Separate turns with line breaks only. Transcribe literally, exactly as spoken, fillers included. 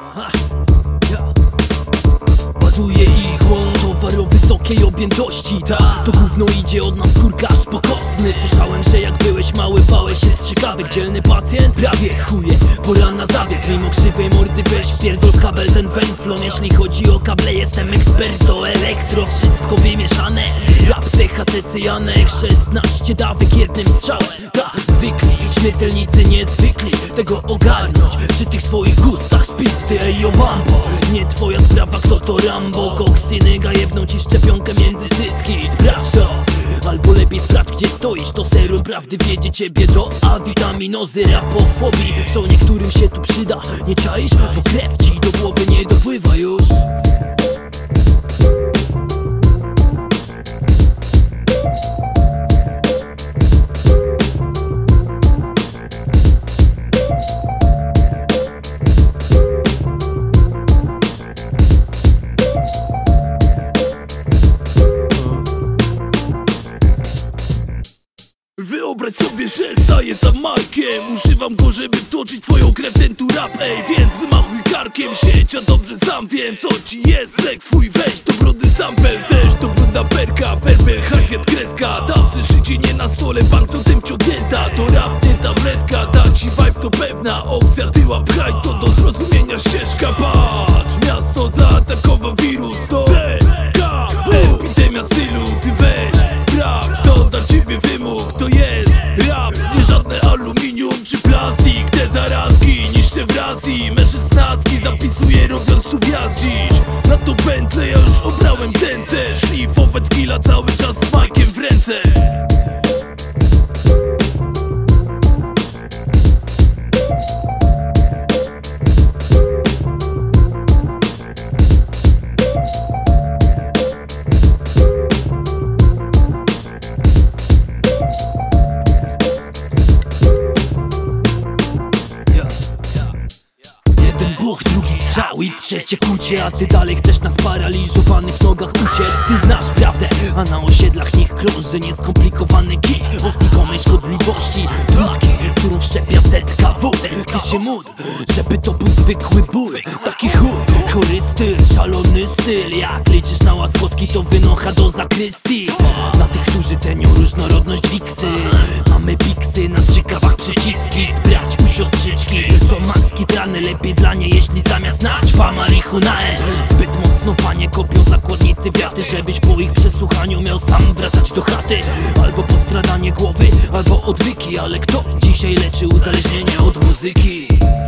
Aha. Ja. Ładuję igłą towar o wysokiej objętości. Ta, to gówno idzie od nas kurka aż po kostny. Słyszałem, że jak byłeś mały, bałeś się strzykawek. Dzielny pacjent? Prawie chuje, pora na zabieg. Mimo krzywej mordy weź wpierdol w kabel ten węflon. Jeśli chodzi o kable, jestem eksperto elektro. Wszystko wymieszane, rap, T H C, cyjanek. szesnaście dawek jednym strzałem. Ta, zwykli, śmiertelnicy niezwykli tego ogarnąć. Przy tych swoich gustach spisty, ej o bambo. Nie twoja sprawa kto to Rambo. Koksynyga jebną ci szczepionkę między cycki. Sprawdź to, albo lepiej sprawdź gdzie stoisz. To serum prawdy wiedzie ciebie do A. Witaminozy rapofobii co niektórym się tu przyda. Nie czaisz? Bo krew ci do głowy nie dopływa już. Wyobraź sobie, że staję za Majkiem. Używam go, żeby wtłoczyć twoją krew ten tu rap. Ej, więc wymachuj karkiem, sieć, a dobrze sam wiem co ci jest. Lek swój weź, to brudny sample. Też to brudna perka, werbel, hi-hat, kreska. Dawce szycie nie na stole, banknotem wciągnięta. To rap, nie tabletka, da ci vibe to pewna opcja. Tyła pchaj, to do zrozumienia ścieżka. Patrz, miasto zaatakował wirus. To Z K W, epidemia stylu. Ty weź, sprawdź, to dla ciebie wymóg. To jest rap, nie żadne aluminium czy plastik. Te zarazki niszczę wraz i me szesnastki zapisuję robiąc tu wjazd dziś. Na to pętlę ja już obrałem dęce. Szlifować killa cały czas z majkiem w ręce. Buch, drugi strzał i trzecie kucie. A ty dalej chcesz na sparaliżowanych nogach uciec. Ty znasz prawdę, a na osiedlach niech krąży nieskomplikowany kit o znikomej szkodliwości trutki, którą wszczepia Z K W. Ty się módl, żeby to był zwykły ból. Taki chuj, chory styl, szalony styl. Jak liczysz na łaskotki, to wynocha do zakrystii. Dla tych, którzy cenią różnorodność wiksy, mamy biksy, na strzykawach przyciski. Sprawdź u siostrzyczki, co maski trany. Lepiej dla niej, jeśli zamiast nas ćpa marihunaem. Zbyt mocno panie kopią zakładnicy wiaty, żebyś po ich przesłuchaniu miał sam wracać do chaty. Albo postradanie głowy, albo odwyki. Ale kto dzisiaj leczy uzależnienie od muzyki?